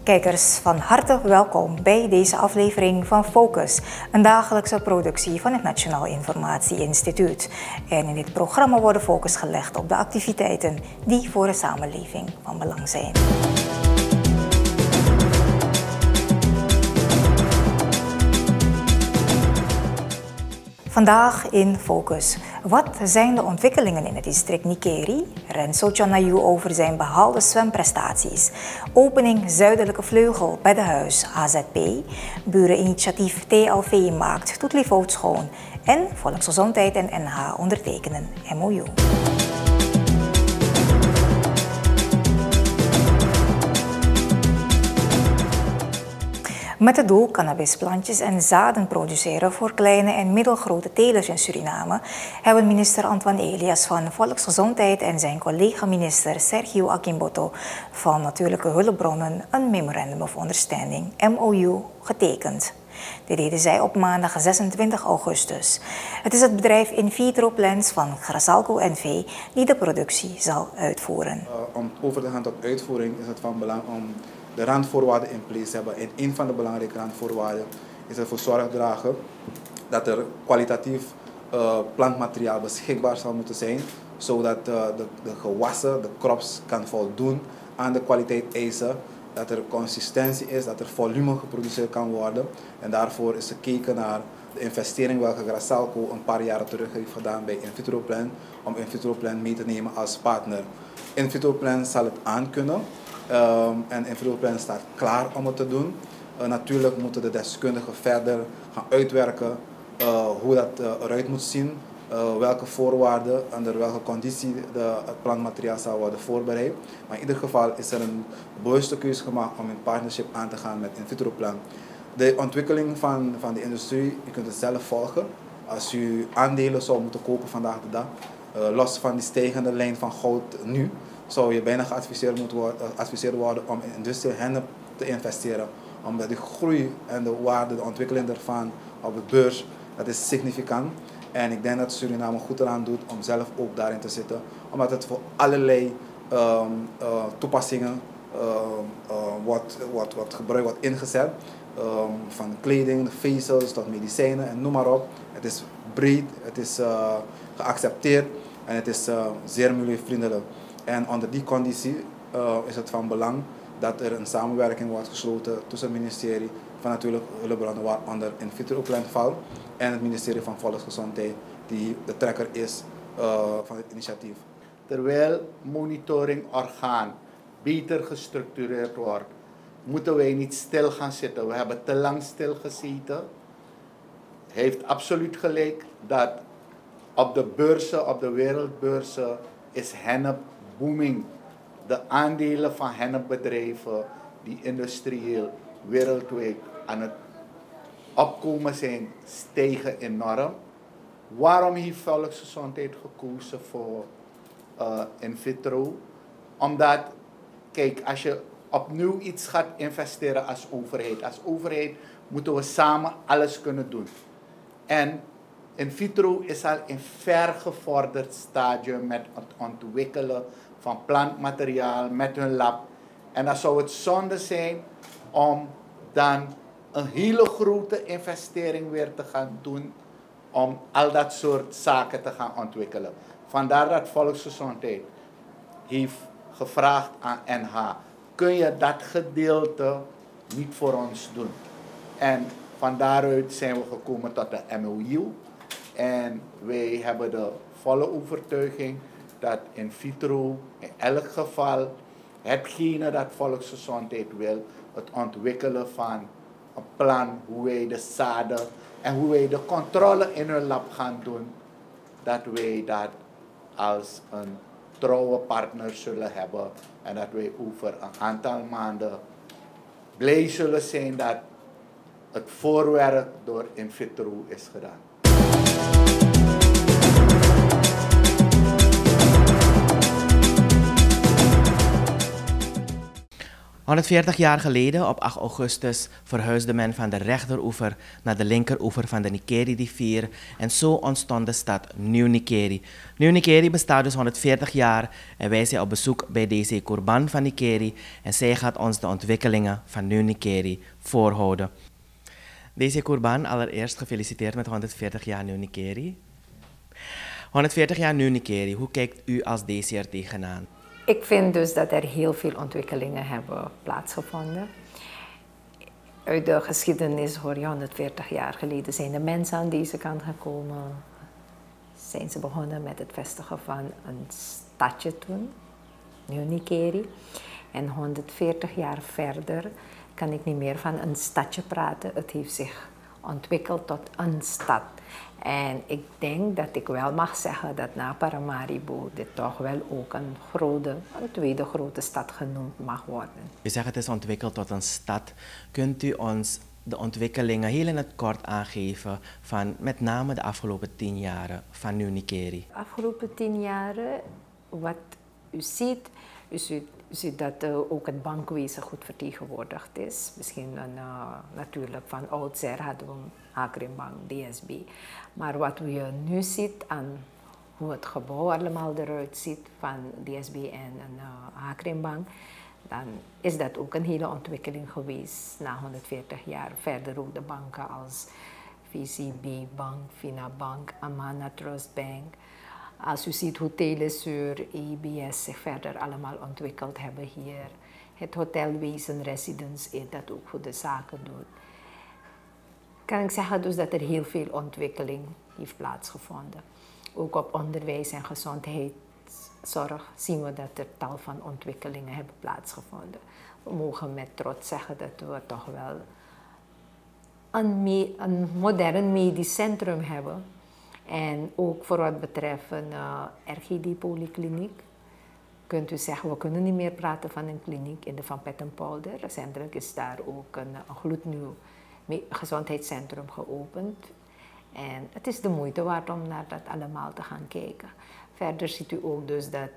Kijkers, van harte welkom bij deze aflevering van Focus, een dagelijkse productie van het Nationaal Informatie Instituut. En in dit programma wordt focus gelegd op de activiteiten die voor de samenleving van belang zijn. Vandaag in Focus. Wat zijn de ontwikkelingen in het district Nikeri? Renzo Tjanayu over zijn behaalde zwemprestaties. Opening Zuidelijke Vleugel bij de Huis AZP. Bureninitiatief TLV maakt Toetlivoot schoon. En Volksgezondheid en NH ondertekenen MOU. Met het doel cannabisplantjes en zaden produceren voor kleine en middelgrote telers in Suriname hebben minister Antoine Elias van Volksgezondheid en zijn collega-minister Sergio Akimboto van Natuurlijke Hulpbronnen een Memorandum of Understanding MOU getekend. Dit deden zij op maandag 26 augustus. Het is het bedrijf Invitro Plants van Grasalco NV die de productie zal uitvoeren. Om over te gaan tot uitvoering is het van belang om de randvoorwaarden in place te hebben. En een van de belangrijke randvoorwaarden is ervoor zorg dragen dat er kwalitatief plantmateriaal beschikbaar zal moeten zijn, zodat de gewassen, de crops kan voldoen aan de kwaliteit eisen, dat er consistentie is, dat er volume geproduceerd kan worden. En daarvoor is gekeken naar de investering welke Grasalco een paar jaren terug heeft gedaan bij Invitro Plant, om Invitro Plant mee te nemen als partner. Invitro Plant zal het aankunnen. En Invitro Plant staat klaar om het te doen. Natuurlijk moeten de deskundigen verder gaan uitwerken hoe dat eruit moet zien, welke voorwaarden, onder welke conditie het plantmateriaal zal worden voorbereid. Maar in ieder geval is er een bewuste keuze gemaakt om een partnership aan te gaan met Invitro Plant. De ontwikkeling van de industrie, u kunt het zelf volgen. Als u aandelen zou moeten kopen vandaag de dag, los van die stijgende lijn van goud nu, zou je bijna geadviseerd worden om in industrieel hennep te investeren. Omdat de groei en de waarde, de ontwikkeling daarvan op de beurs, dat is significant. En ik denk dat Suriname goed eraan doet om zelf ook daarin te zitten. Omdat het voor allerlei toepassingen wordt gebruikt, wordt ingezet. Van kleding, de vezels tot medicijnen en noem maar op. Het is breed, het is geaccepteerd en het is zeer milieuvriendelijk. En onder die conditie is het van belang dat er een samenwerking wordt gesloten tussen het ministerie van Natuurlijke Hulpbronnen, waaronder Invitro Plant valt, en het ministerie van Volksgezondheid, die de trekker is van het initiatief. Terwijl monitoringorgaan beter gestructureerd wordt, moeten wij niet stil gaan zitten. We hebben te lang stilgezeten. Hij heeft absoluut gelijk dat op de beurzen, op de wereldbeurzen, is hennep booming. De aandelen van hennepbedrijven die industrieel wereldwijd aan het opkomen zijn, stijgen enorm. Waarom heeft Volksgezondheid gekozen voor Invitro? Omdat, kijk, als je opnieuw iets gaat investeren als overheid moeten we samen alles kunnen doen. En Invitro is al in vergevorderd stadium met het ontwikkelen van plantmateriaal met hun lab. En dan zou het zonde zijn om dan een hele grote investering weer te gaan doen om al dat soort zaken te gaan ontwikkelen. Vandaar dat Volksgezondheid heeft gevraagd aan NH, kun je dat gedeelte niet voor ons doen? En van daaruit zijn we gekomen tot de MOU. En wij hebben de volle overtuiging dat Invitro in elk geval hetgene dat Volksgezondheid wil, het ontwikkelen van een plan hoe wij de zaden en hoe wij de controle in hun lab gaan doen, dat wij dat als een trouwe partner zullen hebben en dat wij over een aantal maanden blij zullen zijn dat het voorwerk door Invitro is gedaan. 140 jaar geleden, op 8 augustus, verhuisde men van de rechteroever naar de linkeroever van de Nikeri-rivier en zo ontstond de stad Nieuw Nikeri. Nieuw Nikeri bestaat dus 140 jaar en wij zijn op bezoek bij DC Courban van Nikeri en zij gaat ons de ontwikkelingen van Nieuw Nikeri voorhouden. DC Courban, allereerst gefeliciteerd met 140 jaar Nieuw Nikeri. 140 jaar Nieuw Nikeri, hoe kijkt u als DC er tegenaan? Ik vind dus dat er heel veel ontwikkelingen hebben plaatsgevonden. Uit de geschiedenis hoor je 140 jaar geleden zijn de mensen aan deze kant gekomen. Zijn ze begonnen met het vestigen van een stadje toen, Nieuw Nikeri. En 140 jaar verder kan ik niet meer van een stadje praten. Het heeft zich ontwikkeld tot een stad. En ik denk dat ik wel mag zeggen dat na Paramaribo dit toch wel ook een tweede grote stad genoemd mag worden. U zegt het is ontwikkeld tot een stad. Kunt u ons de ontwikkelingen heel in het kort aangeven van met name de afgelopen 10 jaren van Nieuw Nikeri? De afgelopen 10 jaren, wat u ziet dat ook het bankwezen goed vertegenwoordigd is. Misschien natuurlijk van oudsher hadden we Agribank, DSB. Maar wat je nu ziet aan hoe het gebouw allemaal eruit ziet van DSB en Agribank, dan is dat ook een hele ontwikkeling geweest na 140 jaar. Verder ook de banken als VCB Bank, Finabank, Amana Trust Bank. Als u ziet hoe Telesur, EBS zich verder allemaal ontwikkeld hebben hier. Het hotelwezen, Residence, dat ook goede zaken doet. Kan ik zeggen dus dat er heel veel ontwikkeling heeft plaatsgevonden. Ook op onderwijs en gezondheidszorg zien we dat er tal van ontwikkelingen hebben plaatsgevonden. We mogen met trots zeggen dat we toch wel een modern medisch centrum hebben. En ook voor wat betreft een RGD-polykliniek, kunt u zeggen, we kunnen niet meer praten van een kliniek in de Van Pettenpolder. Recentelijk is daar ook een gloednieuw gezondheidscentrum geopend. En het is de moeite waard om naar dat allemaal te gaan kijken. Verder ziet u ook dus dat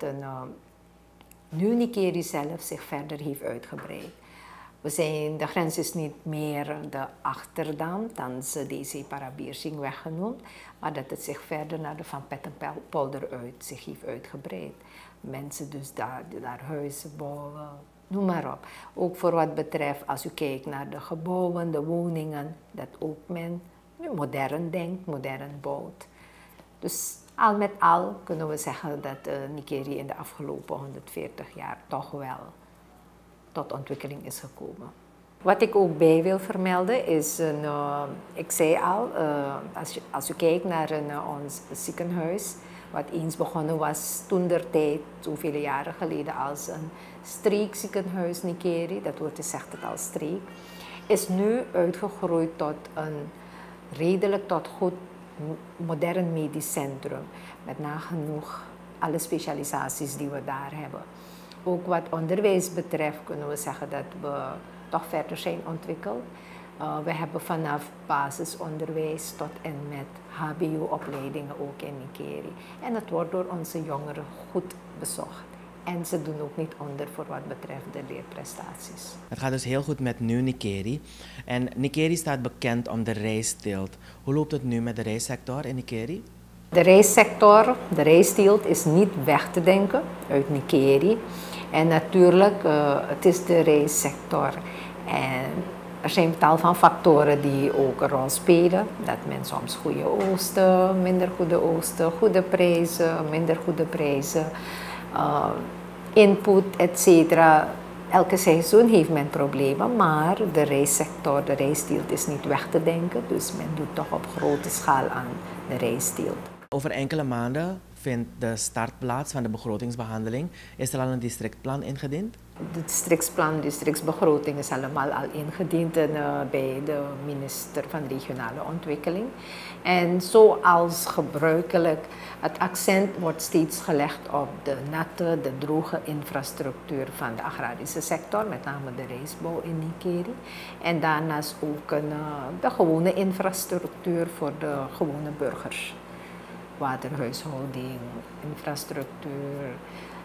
Nieuw Nikeri zelf zich verder heeft uitgebreid. De grens is niet meer de Achterdam, thans DC Parabiersing weggenoemd, maar dat het zich verder naar de Van Pettenpolder zich heeft uitgebreid. Mensen dus daar huizen bouwen, noem maar op. Ook voor wat betreft, als u kijkt naar de gebouwen, de woningen, dat ook men nu modern denkt, modern bouwt. Dus al met al kunnen we zeggen dat Nikeri in de afgelopen 140 jaar toch wel tot ontwikkeling is gekomen. Wat ik ook bij wil vermelden is, ik zei al, als u kijkt naar ons ziekenhuis, wat eens begonnen was toentertijd, zoveel jaren geleden, als een streekziekenhuis Nikeri, dat wordt gezegd het als streek, is nu uitgegroeid tot een redelijk tot goed modern medisch centrum, met nagenoeg alle specialisaties die we daar hebben. Ook wat onderwijs betreft kunnen we zeggen dat we toch verder zijn ontwikkeld. We hebben vanaf basisonderwijs tot en met HBO-opleidingen ook in Nikeri. En het wordt door onze jongeren goed bezocht. En ze doen ook niet onder voor wat betreft de leerprestaties. Het gaat dus heel goed met Nieuw Nikeri. En Nikeri staat bekend om de rijstteelt. Hoe loopt het nu met de rijstsector in Nikeri? De rijstsector, de rijstteelt is niet weg te denken uit Nikeri. En natuurlijk, het is de rijstsector. En er zijn tal van factoren die ook een rol spelen. Dat men soms goede oogsten, minder goede oogsten, goede prijzen, minder goede prijzen, input, etc. Elke seizoen heeft men problemen, maar de rijstsector, de rijstteelt is niet weg te denken. Dus men doet toch op grote schaal aan de rijstteelt. Over enkele maanden vindt de start plaats van de begrotingsbehandeling. Is er al een districtplan ingediend? Het districtsplan, districtsbegroting is allemaal al ingediend bij de minister van Regionale Ontwikkeling. En zoals gebruikelijk, het accent wordt steeds gelegd op de natte, de droge infrastructuur van de agrarische sector, met name de rijstbouw in Nikeri. En daarnaast ook de gewone infrastructuur voor de gewone burgers. Waterhuishouding, infrastructuur,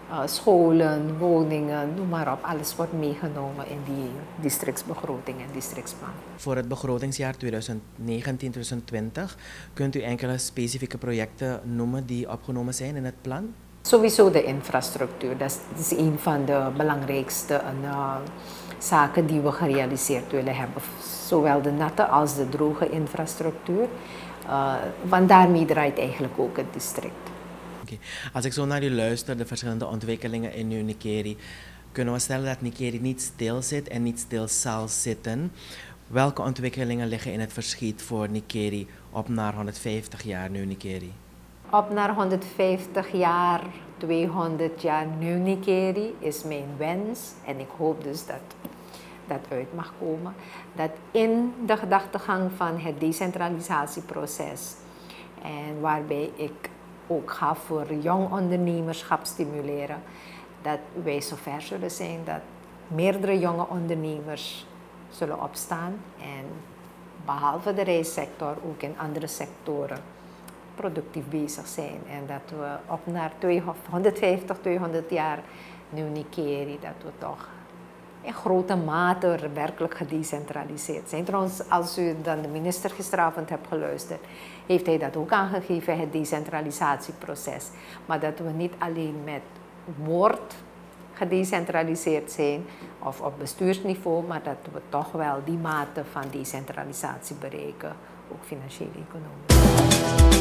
scholen, woningen, noem maar op. Alles wordt meegenomen in die districtsbegroting en districtsplan. Voor het begrotingsjaar 2019-2020 kunt u enkele specifieke projecten noemen die opgenomen zijn in het plan? Sowieso de infrastructuur. Dat is een van de belangrijkste zaken die we gerealiseerd willen hebben. Zowel de natte als de droge infrastructuur. Want daarmee draait eigenlijk ook het district. Okay. Als ik zo naar u luister, de verschillende ontwikkelingen in New Nikeri, kunnen we stellen dat Nikeri niet stil zit en niet stil zal zitten. Welke ontwikkelingen liggen in het verschiet voor Nikeri op naar 150 jaar New Nikeri? Op naar 150 jaar, 200 jaar New Nikeri is mijn wens. En ik hoop dus dat dat uit mag komen. Dat in de gedachtegang van het decentralisatieproces en waarbij ik ook ga voor jong ondernemerschap stimuleren, dat wij zover zullen zijn dat meerdere jonge ondernemers zullen opstaan en behalve de reissector ook in andere sectoren productief bezig zijn. En dat we op naar 150, 200 jaar New Nikeri, dat we toch in grote mate werkelijk gedecentraliseerd zijn. Trouwens, als u dan de minister gisteravond hebt geluisterd, heeft hij dat ook aangegeven, het decentralisatieproces. Maar dat we niet alleen met woord gedecentraliseerd zijn of op bestuursniveau, maar dat we toch wel die mate van decentralisatie bereiken, ook financieel-economisch.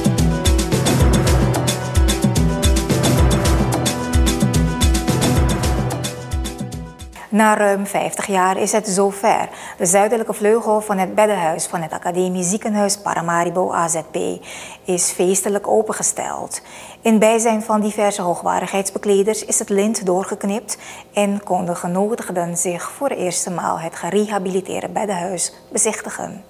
Na ruim 50 jaar is het zover. De zuidelijke vleugel van het beddenhuis van het Academisch Ziekenhuis Paramaribo AZP is feestelijk opengesteld. In bijzijn van diverse hoogwaardigheidsbekleders is het lint doorgeknipt en konden genodigden zich voor de eerste maal het gerehabiliteerde beddenhuis bezichtigen.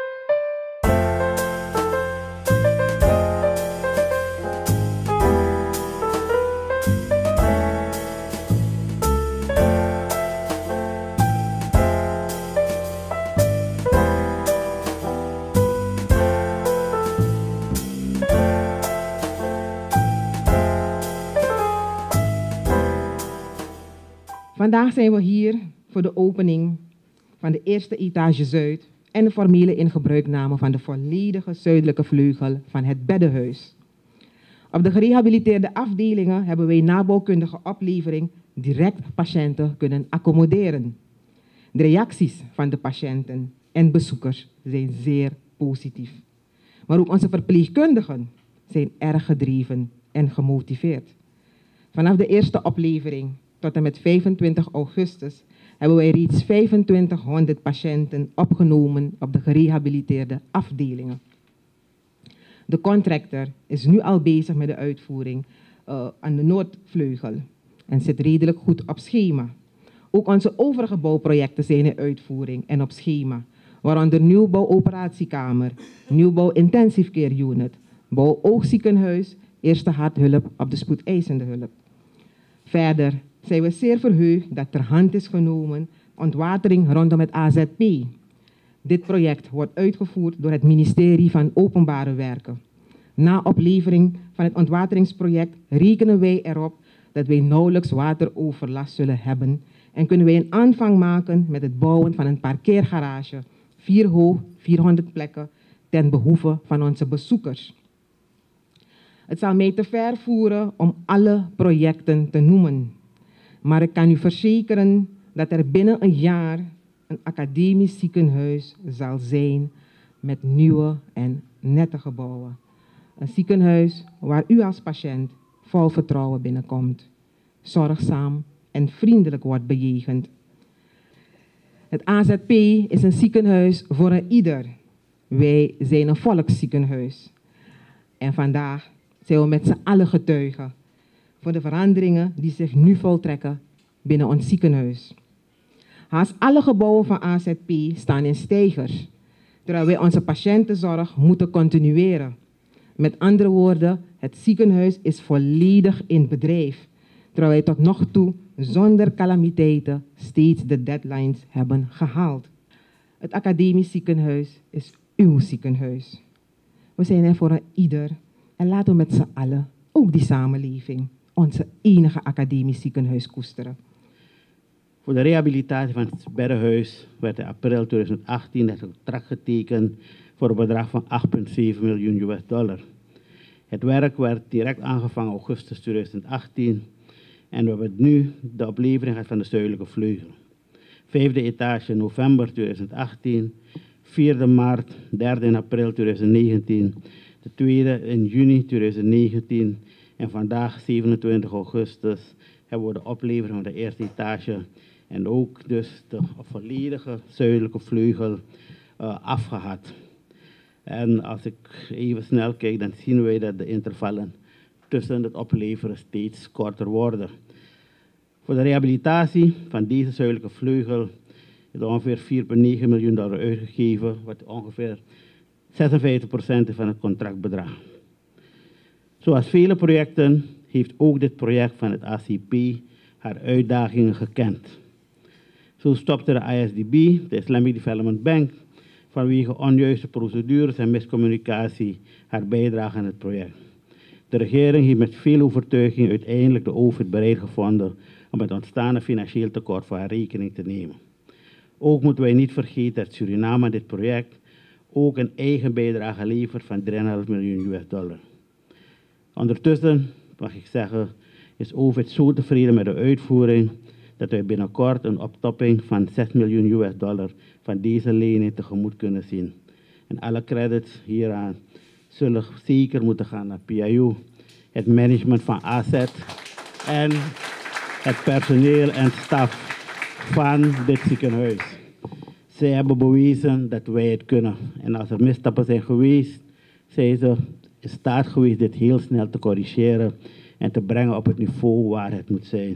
Vandaag zijn we hier voor de opening van de eerste etage Zuid en de formele ingebruikname van de volledige zuidelijke vleugel van het beddenhuis. Op de gerehabiliteerde afdelingen hebben wij na bouwkundige oplevering direct patiënten kunnen accommoderen. De reacties van de patiënten en bezoekers zijn zeer positief. Maar ook onze verpleegkundigen zijn erg gedreven en gemotiveerd. Vanaf de eerste oplevering tot en met 25 augustus hebben wij reeds 2500 patiënten opgenomen op de gerehabiliteerde afdelingen. De contractor is nu al bezig met de uitvoering aan de Noordvleugel en zit redelijk goed op schema. Ook onze overige bouwprojecten zijn in uitvoering en op schema, waaronder nieuwbouw operatiekamer, nieuwbouw intensive care unit, bouw oogziekenhuis, eerste harthulp op de spoedeisende hulp. Verder zijn we zeer verheugd dat ter hand is genomen ontwatering rondom het AZP. Dit project wordt uitgevoerd door het ministerie van Openbare Werken. Na oplevering van het ontwateringsproject rekenen wij erop dat wij nauwelijks wateroverlast zullen hebben en kunnen wij een aanvang maken met het bouwen van een parkeergarage, 4 hoog, 400 plekken, ten behoeve van onze bezoekers. Het zal mij te ver voeren om alle projecten te noemen, maar ik kan u verzekeren dat er binnen een jaar een academisch ziekenhuis zal zijn met nieuwe en nette gebouwen. Een ziekenhuis waar u als patiënt vol vertrouwen binnenkomt, zorgzaam en vriendelijk wordt bejegend. Het AZP is een ziekenhuis voor een ieder. Wij zijn een volksziekenhuis. En vandaag zijn we met z'n allen getuigen voor de veranderingen die zich nu voltrekken binnen ons ziekenhuis. Haast alle gebouwen van AZP staan in steigers, terwijl wij onze patiëntenzorg moeten continueren. Met andere woorden, het ziekenhuis is volledig in bedrijf, terwijl wij tot nog toe zonder calamiteiten steeds de deadlines hebben gehaald. Het academisch ziekenhuis is uw ziekenhuis. We zijn er voor een ieder en laten we met z'n allen ook die samenleving onze enige academisch ziekenhuis koesteren. Voor de rehabilitatie van het beddenhuis werd in april 2018 het contract getekend voor een bedrag van $8,7 miljoen. Het werk werd direct aangevangen in augustus 2018 en we hebben nu de oplevering gehad van de zuidelijke vleugel. 5e etage november 2018, 4e maart, 3e april 2019, de 2e in juni 2019 en vandaag 27 augustus hebben we de oplevering van de eerste etage en ook dus de volledige zuidelijke vleugel afgehad. En als ik even snel kijk, dan zien wij dat de intervallen tussen het opleveren steeds korter worden. Voor de rehabilitatie van deze zuidelijke vleugel is ongeveer $4,9 miljoen uitgegeven, wat ongeveer 56% van het contractbedrag. Zoals vele projecten heeft ook dit project van het ACP haar uitdagingen gekend. Zo stopte de ISDB, de Islamic Development Bank, vanwege onjuiste procedures en miscommunicatie haar bijdrage aan het project. De regering heeft met veel overtuiging uiteindelijk de overheid bereid gevonden om het ontstaande financieel tekort voor haar rekening te nemen. Ook moeten wij niet vergeten dat Suriname aan dit project ook een eigen bijdrage levert van $3,5 miljoen. Ondertussen, mag ik zeggen, is de overheid zo tevreden met de uitvoering dat wij binnenkort een optopping van $6 miljoen van deze lening tegemoet kunnen zien. En alle credits hieraan zullen zeker moeten gaan naar PIU, het management van AZ en het personeel en staf van dit ziekenhuis. Zij hebben bewezen dat wij het kunnen. En als er misstappen zijn geweest, zijn ze in staat geweest dit heel snel te corrigeren en te brengen op het niveau waar het moet zijn.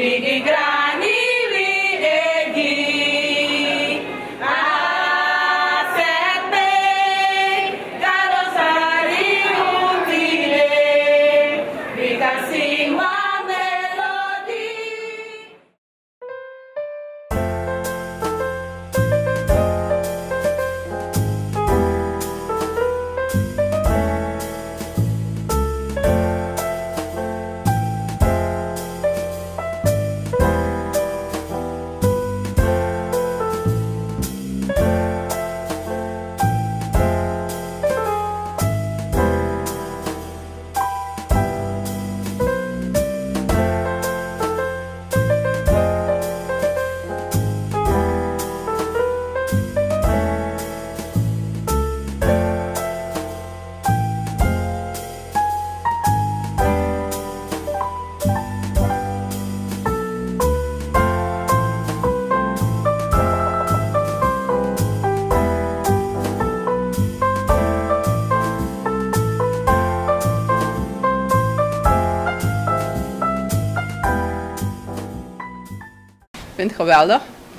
Ik vind het geweldig.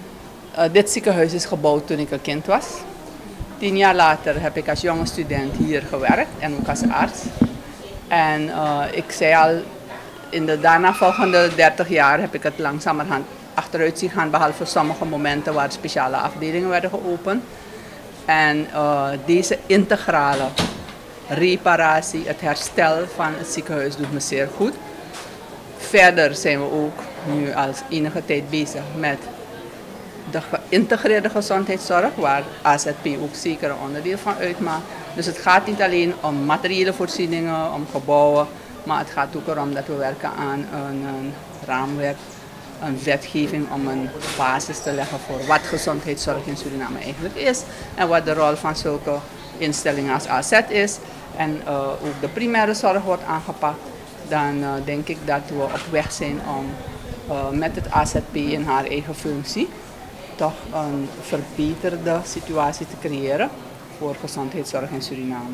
Dit ziekenhuis is gebouwd toen ik een kind was. 10 jaar later heb ik als jonge student hier gewerkt en ook als arts. En ik zei al, in de daarna volgende 30 jaar heb ik het langzamerhand achteruit zien gaan, behalve sommige momenten waar speciale afdelingen werden geopend. En deze integrale reparatie, het herstel van het ziekenhuis doet me zeer goed. Verder zijn we ook nu als enige tijd bezig met de geïntegreerde gezondheidszorg, waar AZP ook zeker een onderdeel van uitmaakt. Dus het gaat niet alleen om materiële voorzieningen, om gebouwen, maar het gaat ook erom dat we werken aan een raamwerk, een wetgeving om een basis te leggen voor wat gezondheidszorg in Suriname eigenlijk is en wat de rol van zulke instellingen als AZ is. En ook de primaire zorg wordt aangepakt. Dan denk ik dat we op weg zijn om met het AZP in haar eigen functie toch een verbeterde situatie te creëren voor gezondheidszorg in Suriname.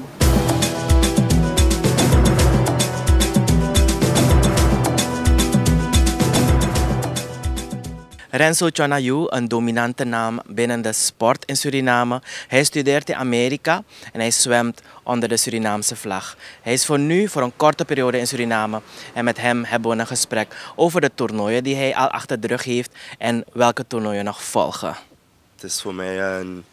Renzo Tjonayu, een dominante naam binnen de sport in Suriname. Hij studeert in Amerika en hij zwemt onder de Surinaamse vlag. Hij is voor nu voor een korte periode in Suriname en met hem hebben we een gesprek over de toernooien die hij al achter de rug heeft en welke toernooien nog volgen. Het is voor mij een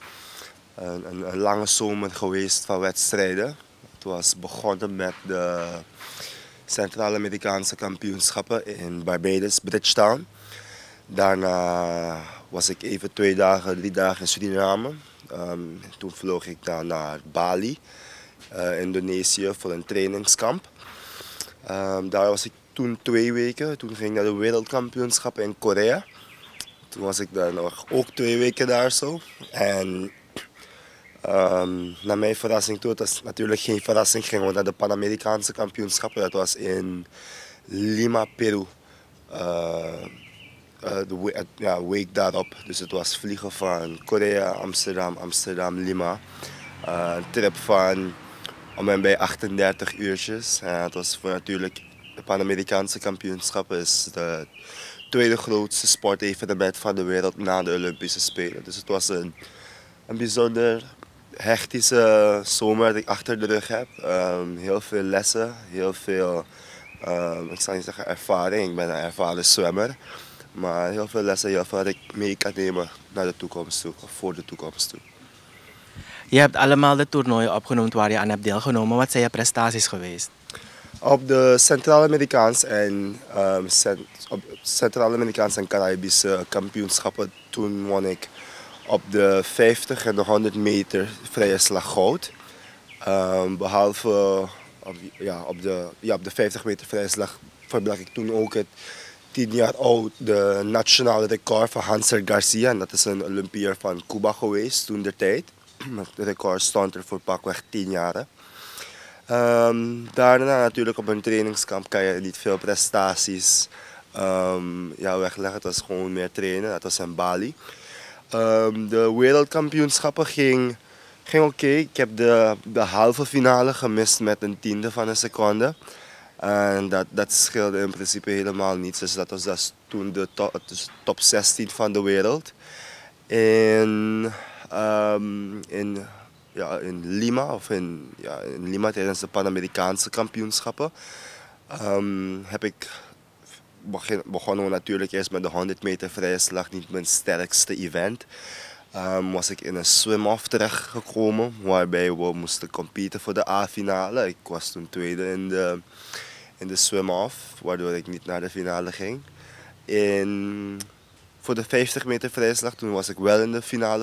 lange zomer geweest van wedstrijden. Het was begonnen met de Centraal-Amerikaanse kampioenschappen in Barbados, Bridgetown. Daarna was ik even 2 dagen, 3 dagen in Suriname. Toen vloog ik naar Bali, Indonesië, voor een trainingskamp. Daar was ik toen 2 weken. Toen ging ik naar de wereldkampioenschappen in Korea. Toen was ik daar nog ook 2 weken daar zo. En naar mijn verrassing toe, het was natuurlijk geen verrassing, gingen we naar de Pan-Amerikaanse kampioenschappen. Dat was in Lima, Peru. De week daarop. Dus het was vliegen van Korea, Amsterdam, Lima. Een trip van om en bij 38 uurtjes. Het was voor natuurlijk de Pan-Amerikaanse kampioenschappen is de tweede grootste sportevenement van de wereld na de Olympische Spelen. Dus het was een bijzonder hectische zomer dat ik achter de rug heb. Heel veel lessen, heel veel, ik zal niet zeggen ervaring, ik ben een ervaren zwemmer. Maar heel veel lessen, heel veel dat ik mee kan nemen naar de toekomst toe, of voor de toekomst toe. Je hebt allemaal de toernooien opgenoemd waar je aan hebt deelgenomen. Wat zijn je prestaties geweest? Op de Centraal-Amerikaanse en Caribische kampioenschappen, toen won ik op de 50 en de 100 meter vrije slag goud. Behalve op de 50 meter vrije slag verbrak ik toen ook het 10 jaar oud de nationale record van Hanser Garcia. En dat is een Olympiër van Cuba geweest toen der tijd. Het record stond er voor pakweg 10 jaar. Daarna natuurlijk op een trainingskamp kan je niet veel prestaties wegleggen. Het was gewoon meer trainen. Dat was in Bali. De wereldkampioenschappen ging oké. Ik heb de halve finale gemist met een 1/10 van een seconde. En dat scheelde in principe helemaal niets. Dus dat was toen de top 16 van de wereld. In Lima, in Lima tijdens de Pan-Amerikaanse kampioenschappen, begonnen we natuurlijk eerst met de 100 meter vrije slag, niet mijn sterkste event. Was ik in een swim-off terechtgekomen, waarbij we moesten competen voor de A-finale. Ik was toen tweede in de swim-off, waardoor ik niet naar de finale ging. Voor de 50 meter vrije slag, toen was ik wel in de finale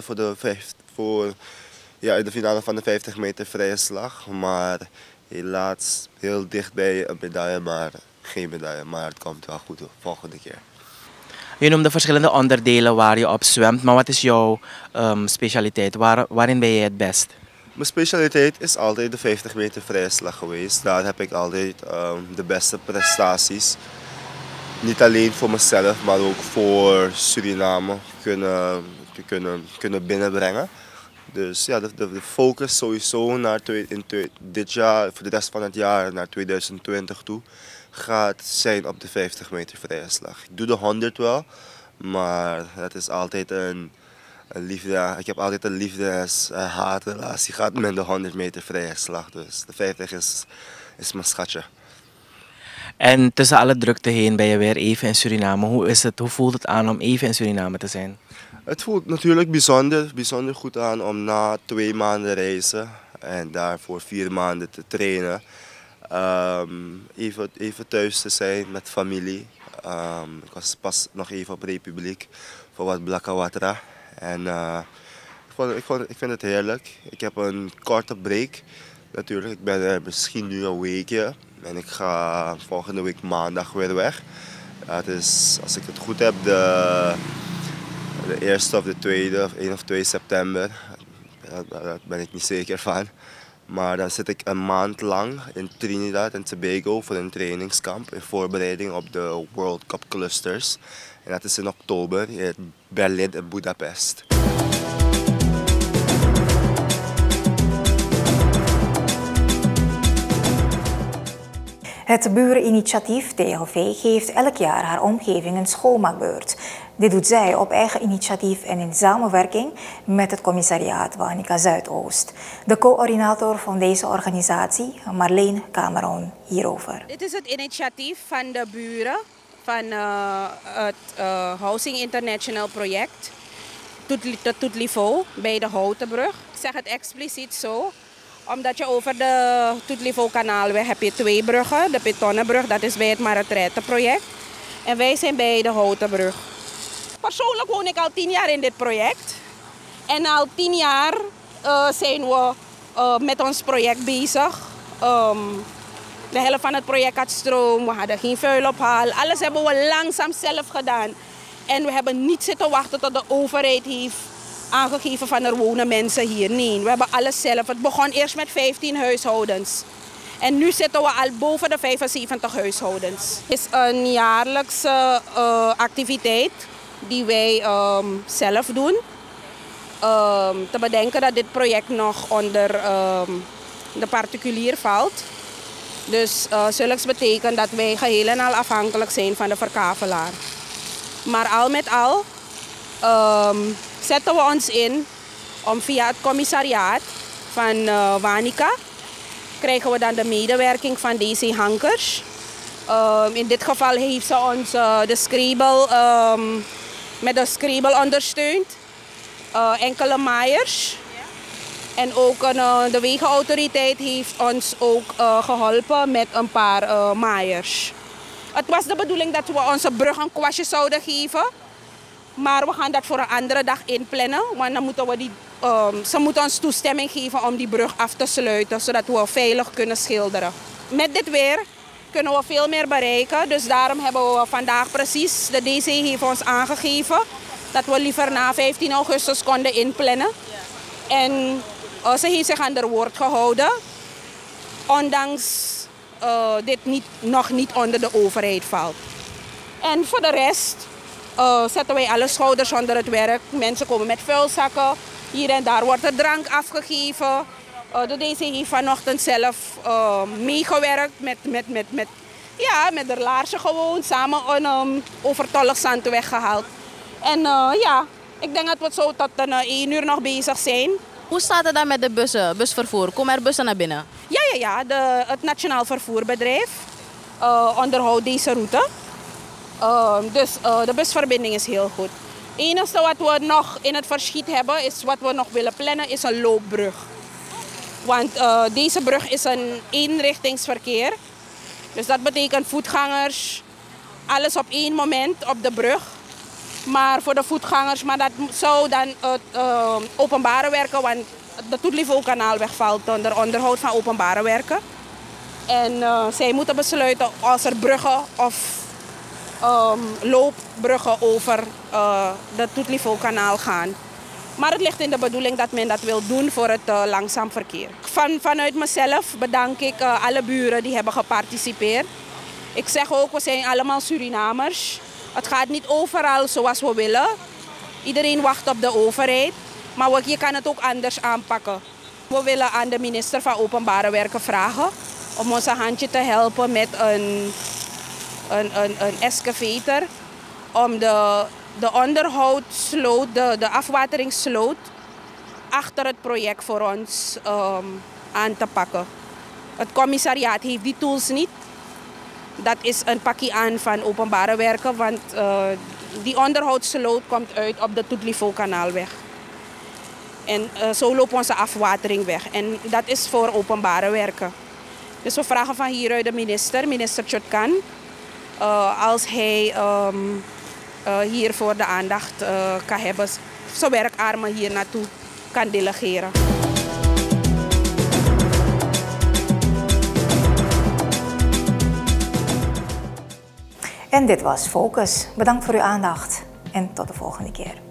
in de finale van de 50 meter vrije slag. Maar helaas heel dichtbij een medaille, maar geen medaille. Maar het komt wel goed de volgende keer. Je noemde verschillende onderdelen waar je op zwemt, maar wat is jouw specialiteit? Waarin ben je het best? Mijn specialiteit is altijd de 50 meter vrije slag geweest. Daar heb ik altijd de beste prestaties. Niet alleen voor mezelf, maar ook voor Suriname kunnen binnenbrengen. Dus ja, de focus sowieso naar dit jaar, voor de rest van het jaar, naar 2020 toe, gaat zijn op de 50 meter vrije slag. Ik doe de 100 wel, maar het is altijd een liefde. Ik heb altijd een liefde-haatrelatie gehad met de 100 meter vrije slag. Dus de 50 is mijn schatje. En tussen alle drukte heen ben je weer even in Suriname. Hoe voelt het aan om even in Suriname te zijn? Het voelt natuurlijk bijzonder goed aan om na 2 maanden reizen en daarvoor 4 maanden te trainen, even thuis te zijn met familie. Ik was pas nog even op Republiek voor wat Blakawatra. En ik vind het heerlijk. Ik heb een korte break natuurlijk. Ik ben er misschien nu een weekje en ik ga volgende week maandag weer weg. Het is, als ik het goed heb, de 1e of de 2e of 1 of 2 september. Daar ben ik niet zeker van. Maar dan zit ik een maand lang in Trinidad en Tobago voor een trainingskamp in voorbereiding op de World Cup Clusters. En dat is in oktober in Berlin en Budapest. Het bureninitiatief TLV geeft elk jaar haar omgeving een schoonmaakbeurt. Dit doet zij op eigen initiatief en in samenwerking met het commissariaat Wanica Zuidoost. De coördinator van deze organisatie, Marleen Cameron, hierover. Dit is het initiatief van de buren van het Housing International project Toetlivo bij de Houtenbrug. Ik zeg het expliciet zo, Omdat je over de Toetlivo-kanaalweg heb je 2 bruggen. De Pitonnenbrug, dat is bij het Maretraite-project. En wij zijn bij de Houtenbrug. Persoonlijk woon ik al 10 jaar in dit project. En al 10 jaar zijn we met ons project bezig. De helft van het project had stroom, we hadden geen vuilophaal. Alles hebben we langzaam zelf gedaan. En we hebben niet zitten wachten tot de overheid heeft aangegeven van er wonen mensen hier. Nee, we hebben alles zelf. Het begon eerst met 15 huishoudens. En nu zitten we al boven de 75 huishoudens. Het is een jaarlijkse activiteit die wij zelf doen. Te bedenken dat dit project nog onder de particulier valt. Dus zulks betekent dat wij geheel en al afhankelijk zijn van de verkavelaar. Maar al met al zetten we ons in om via het commissariaat van Wanica krijgen we dan de medewerking van DC Hankers. In dit geval heeft ze ons met de Scrabble ondersteund. Enkele maaiers. En ook de wegenautoriteit heeft ons ook geholpen met een paar maaiers. Het was de bedoeling dat we onze brug een kwastje zouden geven. Maar we gaan dat voor een andere dag inplannen. Want dan moeten we ze moeten ons toestemming geven om die brug af te sluiten. Zodat we veilig kunnen schilderen. Met dit weer kunnen we veel meer bereiken. Dus daarom hebben we vandaag precies, de DC heeft ons aangegeven dat we liever na 15 augustus konden inplannen. En ze heeft zich aan haar woord gehouden. Ondanks dit nog niet onder de overheid valt. En voor de rest zetten wij alle schouders onder het werk. Mensen komen met vuilzakken. Hier en daar wordt er drank afgegeven. De DC heeft vanochtend zelf meegewerkt met de laarzen gewoon. Samen een overtollig zand weggehaald. En ik denk dat we zo tot 1 uur nog bezig zijn. Hoe staat het dan met de bussen, busvervoer? Komen er bussen naar binnen? Ja. Het Nationaal Vervoerbedrijf onderhoudt deze route. Dus de busverbinding is heel goed. Het enige wat we nog in het verschiet hebben, is wat we nog willen plannen, is een loopbrug. Want deze brug is een eenrichtingsverkeer. Dus dat betekent voetgangers, alles op één moment op de brug. Maar voor de voetgangers, maar dat zou dan het openbare werken, want de Toetlivo-kanaalweg valt onder onderhoud van openbare werken. En zij moeten besluiten als er bruggen of loopbruggen over de Toetlivo-kanaal gaan. Maar het ligt in de bedoeling dat men dat wil doen voor het langzaam verkeer. Vanuit mezelf bedank ik alle buren die hebben geparticipeerd. Ik zeg ook, we zijn allemaal Surinamers. Het gaat niet overal zoals we willen. Iedereen wacht op de overheid. Maar je kan het ook anders aanpakken. We willen aan de minister van Openbare Werken vragen om ons een handje te helpen met een excavator. Om de onderhoudssloot, de afwateringssloot achter het project voor ons aan te pakken. Het commissariaat heeft die tools niet. Dat is een pakje aan van openbare werken, want die onderhoudssloot komt uit op de Toetlivo-kanaalweg. En zo loopt onze afwatering weg. En dat is voor openbare werken. Dus we vragen van hieruit de minister Tjotkan, als hij hiervoor de aandacht kan hebben, zijn werkarmen hier naartoe kan delegeren. En dit was Focus. Bedankt voor uw aandacht en tot de volgende keer.